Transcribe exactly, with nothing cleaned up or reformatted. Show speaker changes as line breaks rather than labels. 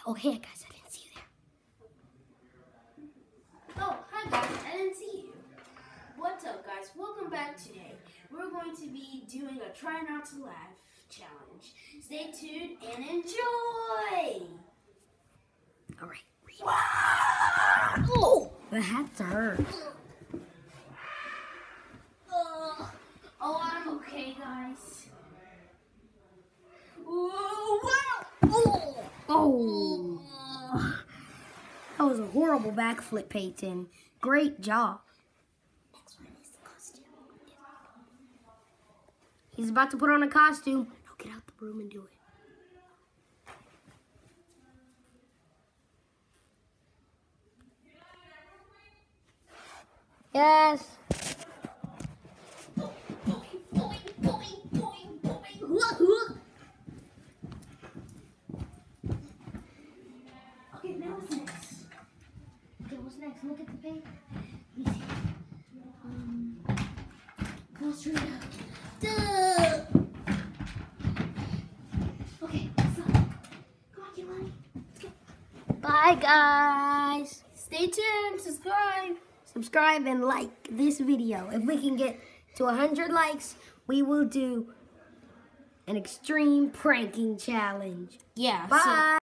Oh, hey guys, I didn't see you there.
Oh, hi guys, I didn't see you. What's up guys? Welcome back today. We're going to be doing a try not to laugh challenge. Stay tuned and enjoy!
Alright. Oh, the hats hurt.
Uh, oh, I'm okay guys. Ooh, wow! Oh!
Oh. That was a horrible backflip, Peyton. Great job.
Next one is the costume.
He's about to put on a costume. Now get out the room and do it. Yes.
Okay, now what's next? Okay, what's next? Look at the paper. Let me see. Um, go straight up. Duh! Okay, so, come on, Kehlani. Let's go.
Bye, guys.
Stay tuned, subscribe.
Subscribe and like this video. If we can get to one hundred likes, we will do an extreme pranking challenge.
Yeah.
Bye.
So